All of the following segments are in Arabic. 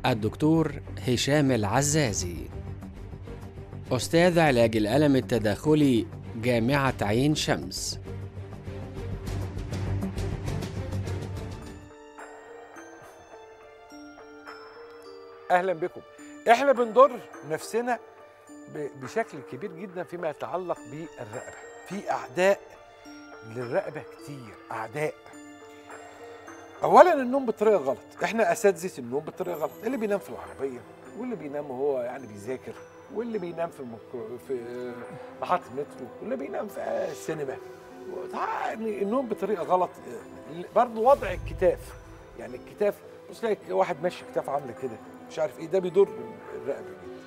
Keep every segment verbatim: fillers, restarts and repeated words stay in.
الدكتور هشام العزازي، أستاذ علاج الألم التداخلي، جامعة عين شمس. أهلا بكم. إحنا بنضر نفسنا بشكل كبير جدا فيما يتعلق بالرقبة. في أعداء للرقبة كتير، أعداء. أولا النوم بطريقة غلط، إحنا أساتذة النوم بطريقة غلط، اللي بينام في العربية واللي بينام وهو يعني بيذاكر واللي بينام في مك... في محطة مترو واللي بينام في السينما. يعني النوم بطريقة غلط. برضه وضع الكتاف، يعني الكتاف بص تلاقي واحد ماشي كتاف عاملة كده مش عارف إيه، ده بيضر الرقبة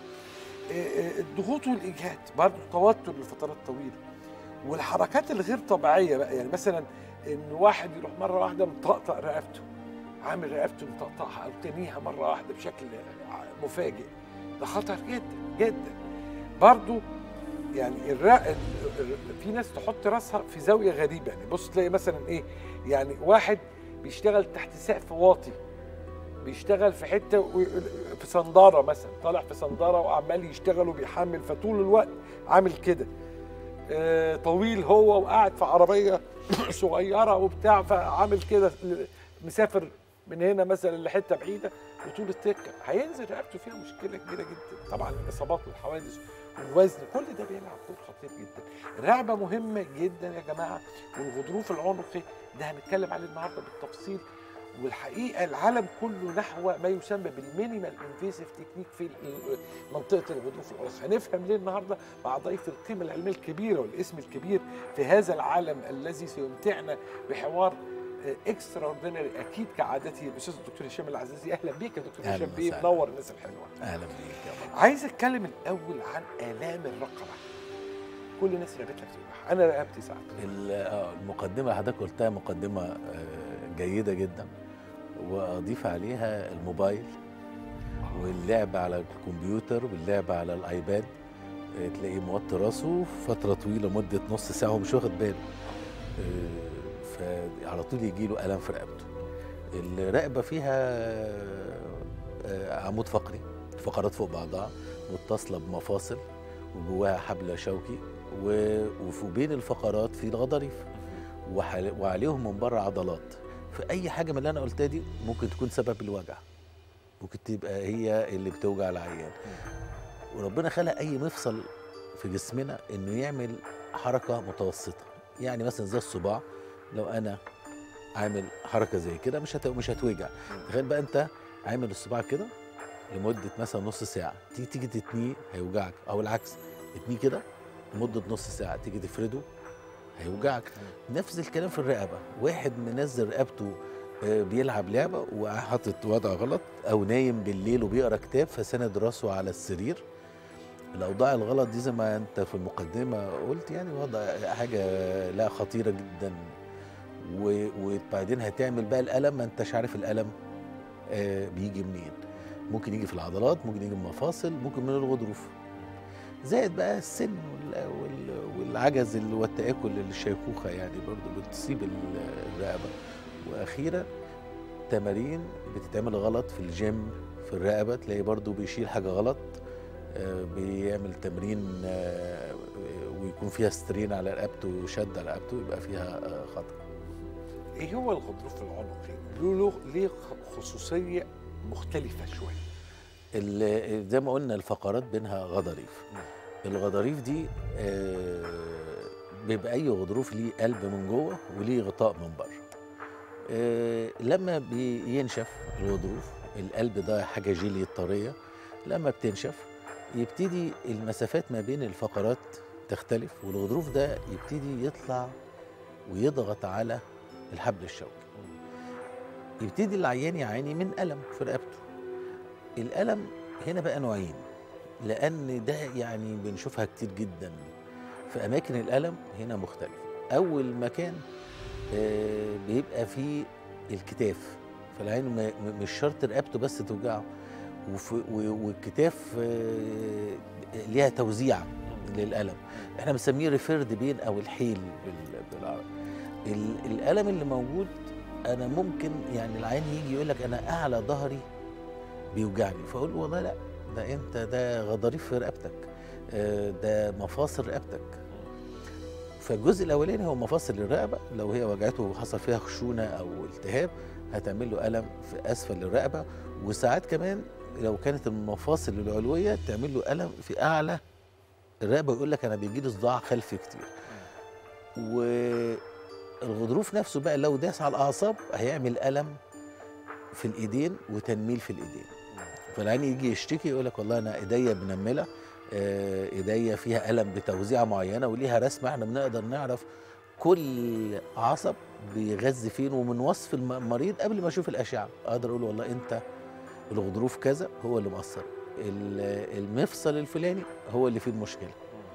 جدا. الضغوط والإجهاد برضه، التوتر لفترات طويلة، والحركات الغير طبيعية بقى، يعني مثلا إن واحد يروح مرة واحدة مطقطق رقبته، عامل رقبته مطقطقها أو تنيها مرة واحدة بشكل مفاجئ، ده خطر جدا جدا. برضو يعني الرق... في ناس تحط راسها في زاوية غريبة، يعني بص تلاقي مثلا إيه، يعني واحد بيشتغل تحت سقف واطي، بيشتغل في حتة في صندارة مثلا، طالع في صندارة وعمال يشتغل وبيحمل، فطول الوقت عامل كده. آه طويل هو وقاعد في عربية صغيرة وبتاع، فعامل كده مسافر من هنا مثلا لحته بعيده وطول التكه، هينزل رقبته فيها مشكله كبيره جدا. طبعا الاصابات والحوادث والوزن كل ده بيلعب دور خطير جدا. الرقبه مهمه جدا يا جماعه، والغضروف العنقي ده هنتكلم عليه النهارده بالتفصيل. والحقيقه العالم كله نحو ما يسمى بالمينيمال انفيسيف تكنيك في منطقه الغضروف العنقي. هنفهم ليه النهارده مع ضيف القيمه العلميه الكبيره والاسم الكبير في هذا العالم الذي سيمتعنا بحوار اكسترا اوردينري اكيد كعادته، الاستاذ الدكتور هشام العزازي. اهلا بيك يا دكتور هشام بيه، منور الناس الحلوه. اهلا بيك يا بابا. عايز اتكلم الاول عن الام الرقبه. كل الناس رقبتها بتوجعها، انا رقبتي ساعات. المقدمه اللي حضرتك قلتها مقدمه جيده جدا، واضيف عليها الموبايل واللعب على الكمبيوتر واللعب على الايباد، تلاقيه موطي راسه فتره طويله مده نص ساعه ومش واخد باله، فعلى طول يجي له الم في رقبته. الرقبه فيها عمود فقري، فقرات فوق بعضها متصله بمفاصل وجواها حبل شوكي، وبين الفقرات في الغضاريف، وعليهم من بره عضلات. فاي حاجه من اللي انا قلتها دي ممكن تكون سبب الوجع، ممكن تبقى هي اللي بتوجع العيان. وربنا خلق اي مفصل في جسمنا انه يعمل حركه متوسطه، يعني مثلا زي الصباع، لو انا عامل حركه زي كده مش هت... مش هتوجع. تخيل بقى انت عامل الصباع كده لمده مثلا نص ساعه، تيجي تيجي تتنيه هيوجعك، او العكس تتنيه كده لمده نص ساعه تيجي تفرده هيوجعك. نفس الكلام في الرقبه، واحد منزل رقبته بيلعب لعبه وحاطط وضع غلط، او نايم بالليل وبيقرا كتاب فسند راسه على السرير. الاوضاع الغلط دي زي ما انت في المقدمه قلت يعني وضع حاجه لا خطيره جدا، وبعدين هتعمل بقى الالم ما انتش عارف الالم آه بيجي منين. ممكن يجي في العضلات، ممكن يجي من المفاصل، ممكن من الغضروف. زائد بقى السن والعجز والتآكل الشيخوخه يعني برضو بتصيب الرقبه. واخيرا تمارين بتتعمل غلط في الجيم في الرقبه، تلاقي برضو بيشيل حاجه غلط، آه بيعمل تمرين آه ويكون فيها سترين على رقبته وشد على رقبته، يبقى فيها آه خطر. ايه هو الغضروف العنقي؟ له ليه خصوصيه مختلفه شويه. زي ما قلنا الفقرات بينها غضاريف. الغضاريف دي آه بيبقى اي غضروف ليه قلب من جوه وليه غطاء من بره. آه لما بينشف الغضروف، القلب ده حاجه جيلي طريه، لما بتنشف يبتدي المسافات ما بين الفقرات تختلف، والغضروف ده يبتدي يطلع ويضغط على الحبل الشوكي. يبتدي العيان يعاني من ألم في رقبته. الألم هنا بقى نوعين، لأن ده يعني بنشوفها كتير جدا في أماكن الألم هنا مختلفة. أول مكان آه بيبقى فيه الكتاف، فالعين مش شرط رقبته بس توجعه، والكتاف آه ليها توزيع للألم، احنا بنسميه ريفيرد بين أو الحيل بالعربي. الألم اللي موجود أنا ممكن يعني العين يجي يقول لك أنا أعلى ظهري بيوجعني، فاقول له والله لا، ده انت ده غضاريف في رقبتك، آه، ده مفاصل رقبتك. فالجزء الاولاني هو مفاصل الرقبه، لو هي وجعته وحصل فيها خشونه او التهاب هتعمل له الم في اسفل الرقبه، وساعات كمان لو كانت المفاصل العلويه تعمل له الم في اعلى الرقبه، ويقول لك انا بيجي لي صداع خلفي كتير. والغضروف نفسه بقى لو داس على الاعصاب هيعمل الم في الايدين وتنميل في الايدين. فالعين يجي يشتكي يقول لك والله انا ايديا منمله، آه، ايديا فيها الم بتوزيعه معينه وليها رسمه، احنا بنقدر نعرف كل عصب بيغذي فين، ومن وصف المريض قبل ما اشوف الاشعه اقدر اقول والله انت الغضروف كذا هو اللي مؤثر، المفصل الفلاني هو اللي فيه المشكله.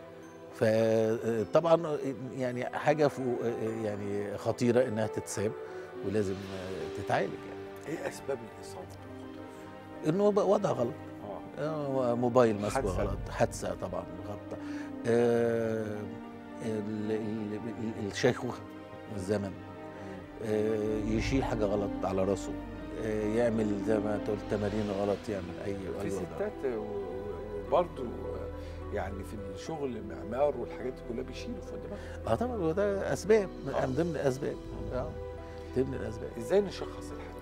فطبعا يعني حاجه يعني خطيره انها تتساب ولازم تتعالج. يعني ايه اسباب الاصابه؟ انه بقى وضع غلط، اه موبايل مسكه غلط، حادثه طبعا غلط، آه الشيخوخه، الزمن، آه يشيل حاجه غلط على راسه، آه يعمل زي ما تقول تمارين غلط، يعمل اي في ستات وبرضه يعني في الشغل معمار والحاجات دي كلها بيشيلوا فوق دماغهم. اه طبعا، وده اسباب آه. من ضمن الاسباب، اه ضمن الاسباب. ازاي نشخص الحاجه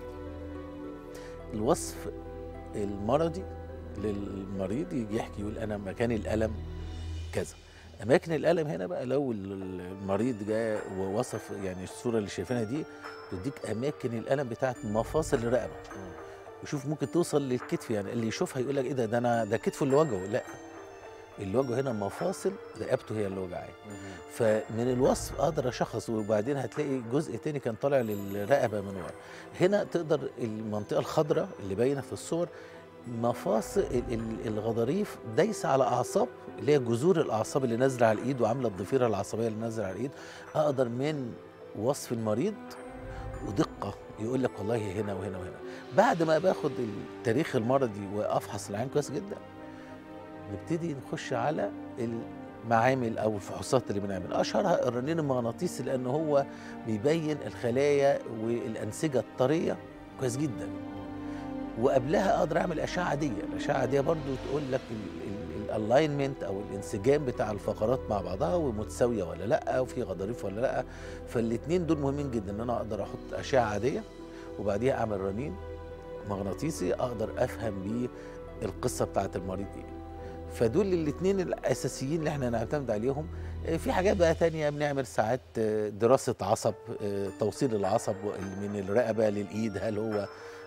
دي؟ الوصف المرضي للمريض يجي يحكي يقول انا مكان الالم كذا. اماكن الالم هنا بقى لو المريض جاء ووصف يعني الصوره اللي شايفينها دي تديك اماكن الالم بتاعت مفاصل الرقبه، وشوف ممكن توصل للكتف. يعني اللي يشوفها يقول لك ايه ده ده انا ده كتفه اللي وجعه، لا، اللي وجعه هنا مفاصل رقبته هي اللي وجعاه. فمن الوصف اقدر اشخص، وبعدين هتلاقي جزء تاني كان طالع للرقبه من ورا. هنا تقدر المنطقه الخضراء اللي باينه في الصور مفاصل الغضاريف دايسه على اعصاب اللي هي جذور الاعصاب اللي نازله على الايد وعامله الضفيره العصبيه اللي نازله على الايد. اقدر من وصف المريض ودقه يقول لك والله هنا وهنا وهنا. بعد ما باخد التاريخ المرضي وافحص العين كويس جدا نبتدي نخش على المعامل او الفحوصات اللي بنعمل. اشهرها الرنين المغناطيسي لان هو بيبين الخلايا والانسجه الطريه كويس جدا. وقبلها اقدر اعمل اشعه عاديه، الاشعه العاديه برضو تقول لك الالاينمنت او الانسجام بتاع الفقرات مع بعضها ومتساويه ولا لا، وفي غضاريف ولا لا. فالاثنين دول مهمين جدا، ان انا اقدر احط اشعه عاديه وبعديها اعمل رنين مغناطيسي اقدر افهم بيه القصه بتاعت المريض ايه. فدول الاثنين الاساسيين اللي احنا نعتمد عليهم. في حاجات بقى تانية بنعمل ساعات دراسه عصب، توصيل العصب من الرقبه للايد، هل هو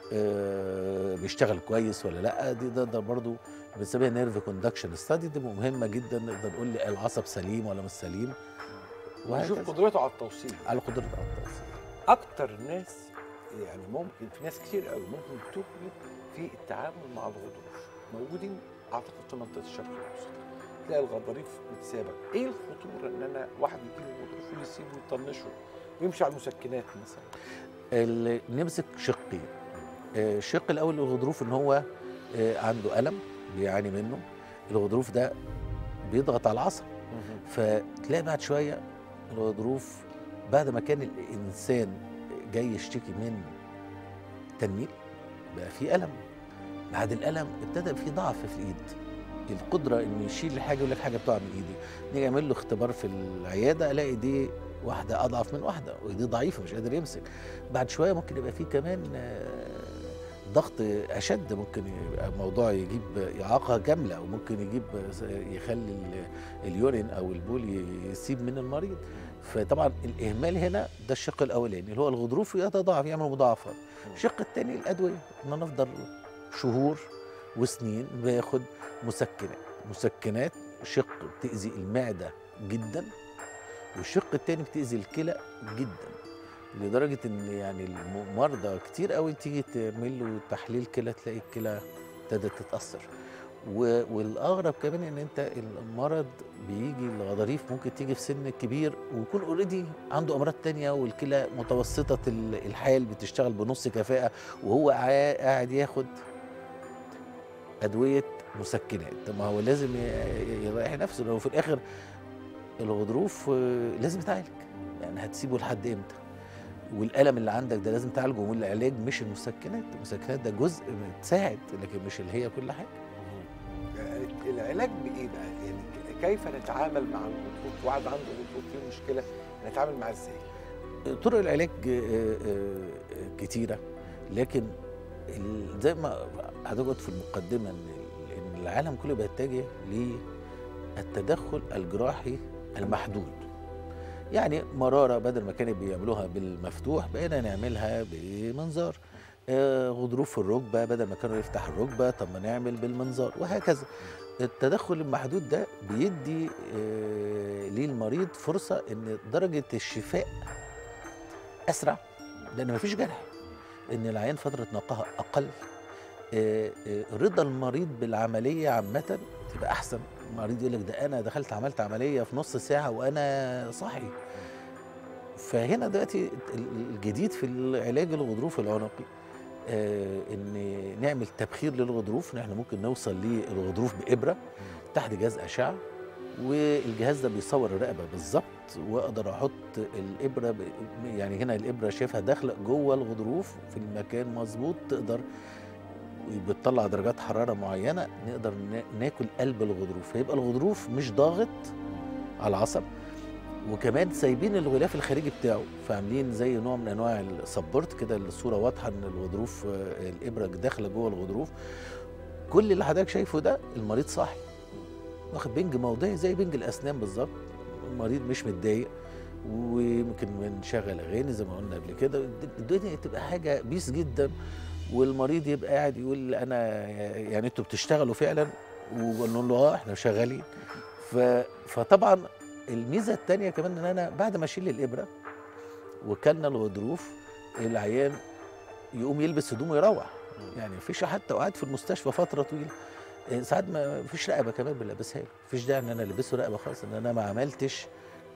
بيشتغل كويس ولا لا. دي ده, ده برضه بنسميها نيرف كوندكشن ستادي، دي مهمه جدا، نقدر نقول لي العصب سليم ولا مش سليم، ونشوف قدرته على التوصيل. على قدرته على التوصيل. اكتر ناس يعني ممكن في ناس كتير قوي ممكن تفلت في التعامل مع الغضروف موجودين اعتقد في منطقه الشرق الاوسط، تلاقي الغضاريف متسابه. ايه الخطوره ان انا واحد يجيله غضروف ويسيبه ويطنشه ويمشي على المسكنات مثلا؟ نمسك شقين. الشق الاول للغضروف ان هو عنده الم بيعاني منه، الغضروف ده بيضغط على العصب، فتلاقي بعد شويه الغضروف بعد ما كان الانسان جاي يشتكي من تنميل بقى في الم. بعد الالم ابتدى في ضعف في الايد، القدره انه يشيل الحاجه يقول لك حاجه بتقع من ايدي. نيجي اعمل له اختبار في العياده الاقي دي واحده اضعف من واحده وايديه ضعيفه مش قادر يمسك. بعد شويه ممكن يبقى في كمان ضغط اشد، ممكن يبقى الموضوع يجيب اعاقه كامله، وممكن يجيب يخلي اليورين او البول يسيب من المريض. فطبعا الاهمال هنا ده الشق الاولاني اللي هو الغضروف يتضاعف يعمل مضاعفات. الشق الثاني الادويه، ان انا افضل شهور وسنين باخد مسكنات. مسكنات شق بتاذي المعده جدا، والشق الثاني بتاذي الكلى جدا، لدرجه ان يعني المرضى كتير قوي تيجي تعمل له تحليل كلى تلاقي الكلى ابتدت تتاثر. والاغرب كمان ان انت المرض بيجي الغضاريف ممكن تيجي في سن كبير ويكون اوريدي عنده امراض تانية والكلى متوسطه الحال بتشتغل بنص كفاءه، وهو قاعد ياخد ادويه مسكنات. طب ما هو لازم يريح نفسه، لو في الاخر الغضروف لازم يتعالج. يعني هتسيبه لحد امتى؟ والالم اللي عندك ده لازم تعالجه، والعلاج مش المسكنات، المسكنات ده جزء تساعد لكن مش اللي هي كل حاجه. العلاج بايه بقى؟ يعني كيف نتعامل مع الغضروف؟ واحد عنده غضروف فيه مشكله نتعامل معاه ازاي؟ طرق العلاج كتيره، لكن زي ما حضرتك قلت في المقدمه ان العالم كله بيتجه للتدخل الجراحي المحدود. يعني مراره بدل ما كانوا بيعملوها بالمفتوح بقينا نعملها بمنظار. غضروف في الركبه بدل ما كانوا يفتح الركبه طب ما نعمل بالمنظار، وهكذا. التدخل المحدود ده بيدي للمريض فرصه ان درجه الشفاء اسرع، لان مفيش جرح، ان العيان فتره نقاهه اقل، رضا المريض بالعمليه عامه تبقى احسن. المريض يقول لك ده انا دخلت عملت عمليه في نص ساعه وانا صاحي. فهنا دلوقتي الجديد في العلاج الغضروف العنقي آه ان نعمل تبخير للغضروف. نحن ممكن نوصل للغضروف بابره تحت جهاز اشعه، والجهاز ده بيصور الرقبه بالظبط، واقدر احط الابره ب... يعني هنا الابره شايفها داخله جوه الغضروف في المكان مظبوط، تقدر بتطلع درجات حراره معينه نقدر ناكل قلب الغضروف، فيبقى الغضروف مش ضاغط على العصب، وكمان سايبين الغلاف الخارجي بتاعه، فعاملين زي نوع من انواع السبورت كده، الصوره واضحه ان الغضروف الابره داخله جوه الغضروف. كل اللي حضرتك شايفه ده المريض صاحي واخد بنج موضعي زي بنج الاسنان بالظبط، المريض مش متضايق، ويمكن بنشغل اغاني زي ما قلنا قبل كده. الدنيا تبقى حاجه بيس جدا، والمريض يبقى قاعد يقول انا يعني انتوا بتشتغلوا فعلا، ونقول له اه احنا شغالين. فطبعا الميزه الثانيه كمان ان انا بعد ما اشيل الابره وكلنا الغضروف العيان يقوم يلبس هدومه يروح، يعني مفيش حتى قاعد في المستشفى فتره طويله ساعات ما فيش رقبه كمان بنلبسها له، مفيش داعي ان انا البسه رقبه خالص، ان انا ما عملتش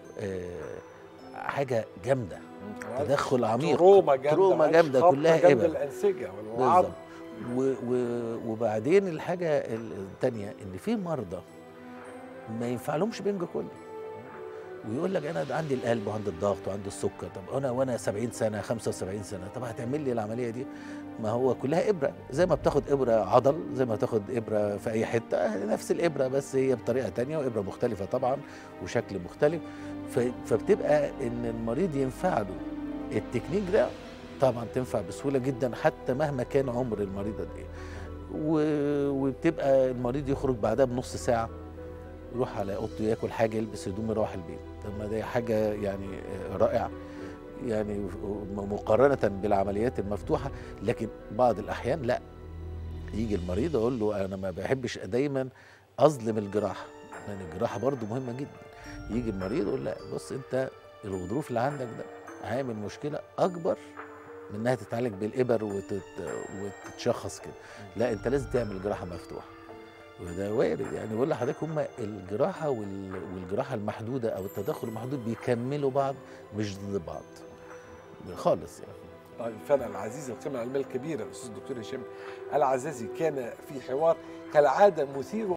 حاجه جامده، تدخل عميق، تروما جامده، تروما جامده كلها ابر الانسجه والعظم. وبعدين الحاجه الثانيه ان في مرضى ما ينفع لهمش بنج كلي، ويقول لك انا عندي القلب وعندي الضغط وعندي السكر، طب انا وانا سبعين سنه خمسة وسبعين سنه، طب هتعمل لي العمليه دي؟ ما هو كلها ابره، زي ما بتاخد ابره عضل زي ما تاخد ابره في اي حته، نفس الابره بس هي بطريقه ثانيه وابره مختلفه طبعا وشكل مختلف. فبتبقى ان المريض ينفع له التكنيك ده طبعا تنفع بسهوله جدا حتى مهما كان عمر المريض قد ايه، وبتبقى المريض يخرج بعدها بنص ساعه يروح على اوضته ياكل حاجه يلبس هدوم يروح البيت. طب ما دي حاجه يعني رائعه يعني مقارنه بالعمليات المفتوحه. لكن بعض الاحيان لا، يجي المريض اقول له انا ما بحبش دايما اظلم الجراحه، لان يعني الجراحه برضو مهمه جدا. يجي المريض يقول لا بص انت الغضروف اللي عندك ده عامل مشكله اكبر من انها تتعالج بالابر وتت... وتتشخص كده، لا انت لازم تعمل جراحه مفتوحه. وده وارد، يعني بقول لحضرتك هم الجراحه والجراحه المحدوده او التدخل المحدود بيكملوا بعض مش ضد بعض خالص يعني. طيب فعلا العزيز القيمه العلميه الكبيره الاستاذ الدكتور هشام العزازي كان في حوار كالعاده مثير